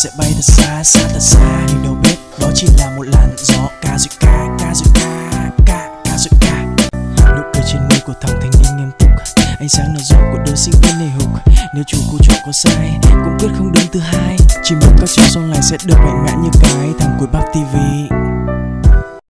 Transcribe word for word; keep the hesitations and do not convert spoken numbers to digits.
sẽ bay thật xa, xa thật xa. Nhưng đâu biết đó chỉ là một làn gió. Ca rồi ca, ca rồi ca, ca, ca rồi ca. Nụ cười trên môi của thằng thanh niên nghiêm túc, ánh sáng nở rộ của đôi sinh viên hề hục. Nếu chủ cô chọn có sai cũng quyết không đứng thứ hai. Chỉ một các trò song này sẽ được mạnh mẽ như cái thằng cuối bắp ti vi.